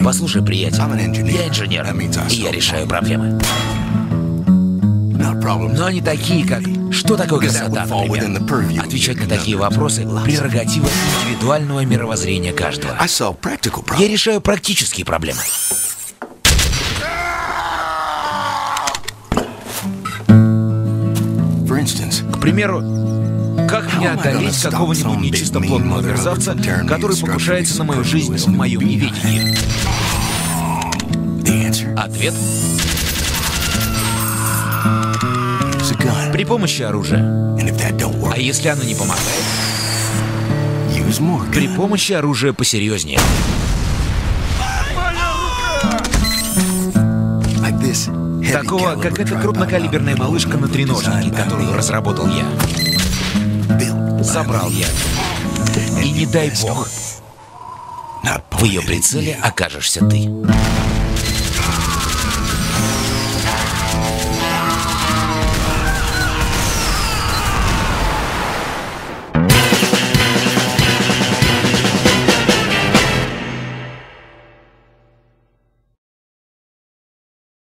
Послушай, приятель, я инженер, и я решаю проблемы. Но они такие, как «Что такое красота?», например. Отвечать на такие вопросы — прерогатива индивидуального мировоззрения каждого. Я решаю практические проблемы. К примеру, как мне одолеть какого-нибудь нечистоплотного мерзавца, который покушается на мою жизнь в моем неведении? Ответ: при помощи оружия. А если оно не помогает? При помощи оружия посерьезнее. Такого, как эта крупнокалиберная малышка на треножнике, которую разработал я. Забрал я. И не дай бог, в ее прицеле окажешься ты.